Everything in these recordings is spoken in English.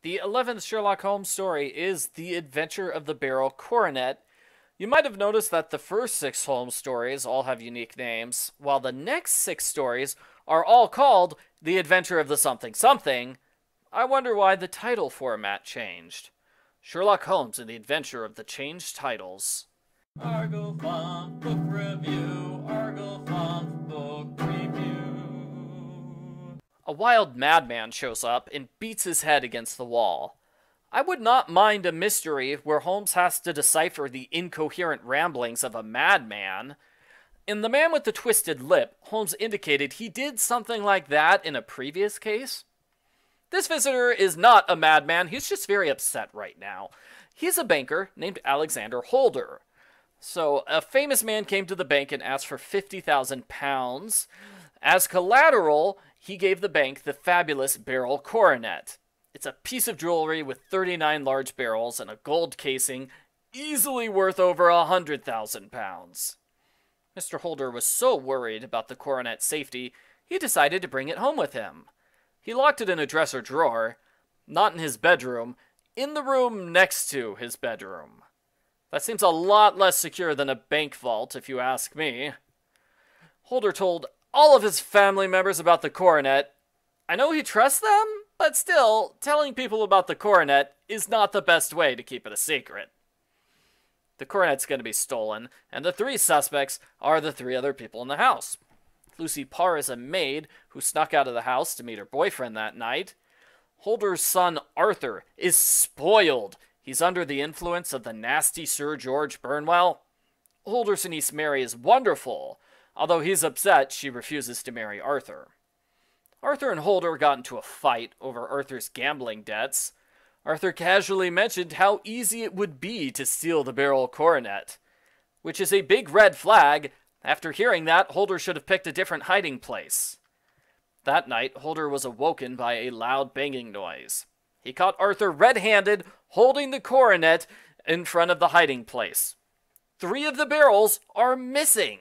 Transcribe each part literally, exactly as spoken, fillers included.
The eleventh Sherlock Holmes story is The Adventure of the Beryl Coronet. You might have noticed that the first six Holmes stories all have unique names, while the next six stories are all called The Adventure of the Something Something. I wonder why the title format changed. Sherlock Holmes and the Adventure of the Changed Titles. Argo Font Book Review, Argo Font Book Review. A wild madman shows up and beats his head against the wall. I would not mind a mystery where Holmes has to decipher the incoherent ramblings of a madman. In The Man with the Twisted Lip, Holmes indicated he did something like that in a previous case. This visitor is not a madman, he's just very upset right now. He's a banker named Alexander Holder. So, a famous man came to the bank and asked for fifty thousand pounds. As collateral, he gave the bank the fabulous Beryl Coronet. It's a piece of jewelry with thirty-nine large barrels and a gold casing, easily worth over a hundred thousand pounds. Mister Holder was so worried about the coronet's safety, he decided to bring it home with him. He locked it in a dresser drawer, not in his bedroom, in the room next to his bedroom. That seems a lot less secure than a bank vault, if you ask me. Holder told all of his family members about the coronet. I know he trusts them, but still, telling people about the coronet is not the best way to keep it a secret. The coronet's going to be stolen, and the three suspects are the three other people in the house. Lucy Parr is a maid who snuck out of the house to meet her boyfriend that night. Holder's son Arthur is spoiled. He's under the influence of the nasty Sir George Burnwell. Holder's niece Mary is wonderful, although he's upset she refuses to marry Arthur. Arthur and Holder got into a fight over Arthur's gambling debts. Arthur casually mentioned how easy it would be to steal the Beryl Coronet, which is a big red flag. After hearing that, Holder should have picked a different hiding place. That night, Holder was awoken by a loud banging noise. He caught Arthur red-handed, holding the coronet in front of the hiding place. Three of the barrels are missing.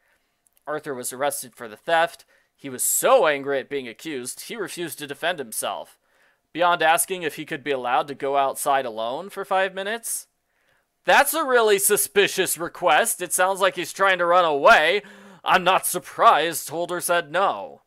Arthur was arrested for the theft. He was so angry at being accused, he refused to defend himself, beyond asking if he could be allowed to go outside alone for five minutes. That's a really suspicious request. It sounds like he's trying to run away. I'm not surprised Holder said no.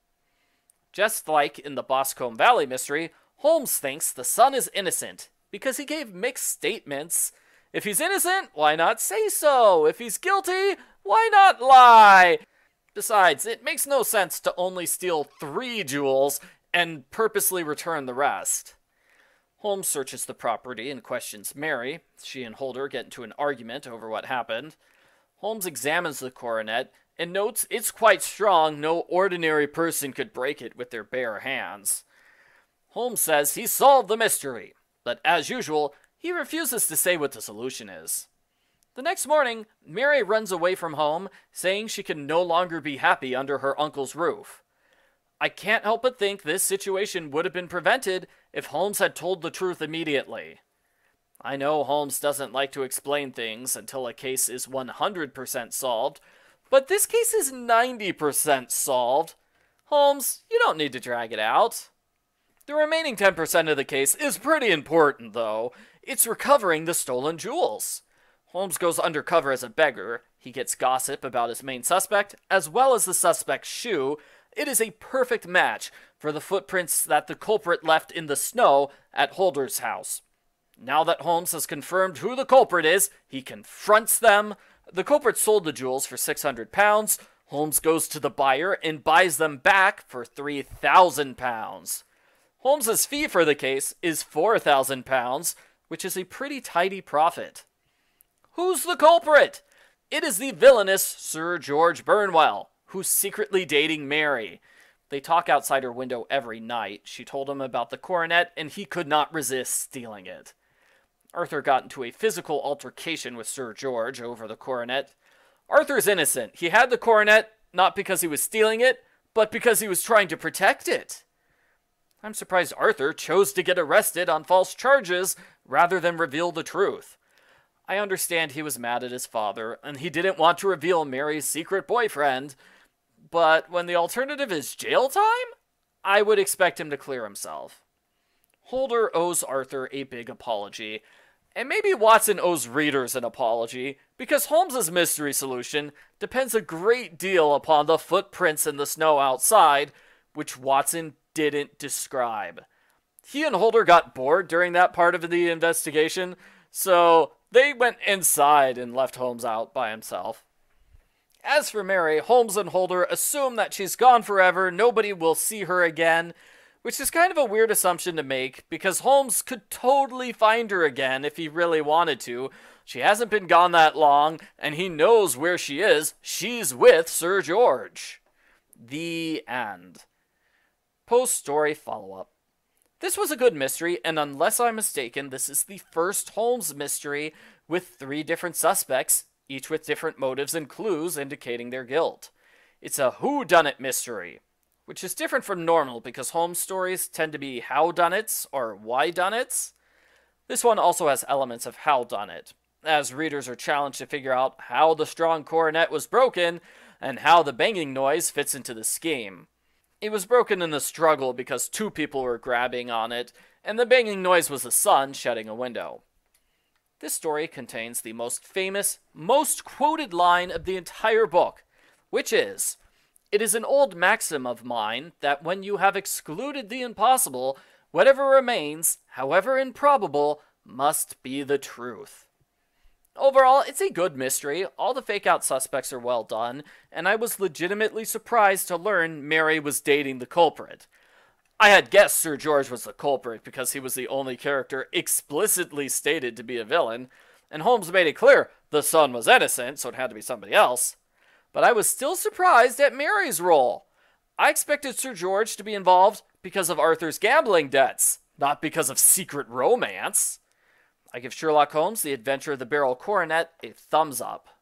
Just like in the Boscombe Valley mystery, Holmes thinks the son is innocent because he gave mixed statements. If he's innocent, why not say so? If he's guilty, why not lie? Besides, it makes no sense to only steal three jewels and purposely return the rest. Holmes searches the property and questions Mary. She and Holder get into an argument over what happened. Holmes examines the coronet and notes it's quite strong. No ordinary person could break it with their bare hands. Holmes says he solved the mystery, but as usual, he refuses to say what the solution is. The next morning, Mary runs away from home, saying she can no longer be happy under her uncle's roof. I can't help but think this situation would have been prevented if Holmes had told the truth immediately. I know Holmes doesn't like to explain things until a case is one hundred percent solved, but this case is ninety percent solved. Holmes, you don't need to drag it out. The remaining ten percent of the case is pretty important, though. It's recovering the stolen jewels. Holmes goes undercover as a beggar. He gets gossip about his main suspect, as well as the suspect's shoe. It is a perfect match for the footprints that the culprit left in the snow at Holder's house. Now that Holmes has confirmed who the culprit is, he confronts them. The culprit sold the jewels for six hundred pounds. Holmes goes to the buyer and buys them back for three thousand pounds. Holmes's fee for the case is four thousand pounds, which is a pretty tidy profit. Who's the culprit? It is the villainous Sir George Burnwell, who's secretly dating Mary. They talk outside her window every night. She told him about the coronet, and he could not resist stealing it. Arthur got into a physical altercation with Sir George over the coronet. Arthur's innocent. He had the coronet, not because he was stealing it, but because he was trying to protect it. I'm surprised Arthur chose to get arrested on false charges rather than reveal the truth. I understand he was mad at his father, and he didn't want to reveal Mary's secret boyfriend, but when the alternative is jail time, I would expect him to clear himself. Holder owes Arthur a big apology, and maybe Watson owes readers an apology, because Holmes's mystery solution depends a great deal upon the footprints in the snow outside, which Watson didn't describe. He and Holder got bored during that part of the investigation, so they went inside and left Holmes out by himself. As for Mary, Holmes and Holder assume that she's gone forever, nobody will see her again, which is kind of a weird assumption to make, because Holmes could totally find her again if he really wanted to. She hasn't been gone that long, and he knows where she is. She's with Sir George. The end. Post-story follow-up. This was a good mystery, and unless I'm mistaken, this is the first Holmes mystery with three different suspects, each with different motives and clues indicating their guilt. It's a whodunit mystery, which is different from normal because Holmes stories tend to be howdunnits or whydunits. This one also has elements of howdunit, as readers are challenged to figure out how the strong coronet was broken and how the banging noise fits into the scheme. It was broken in the struggle because two people were grabbing on it, and the banging noise was the sun shutting a window. This story contains the most famous, most quoted line of the entire book, which is, "It is an old maxim of mine that when you have excluded the impossible, whatever remains, however improbable, must be the truth." Overall, it's a good mystery. All the fake-out suspects are well done, and I was legitimately surprised to learn Mary was dating the culprit. I had guessed Sir George was the culprit because he was the only character explicitly stated to be a villain, and Holmes made it clear the son was innocent, so it had to be somebody else. But I was still surprised at Mary's role. I expected Sir George to be involved because of Arthur's gambling debts, not because of secret romance. I give Sherlock Holmes, The Adventure of the Beryl Coronet, a thumbs up.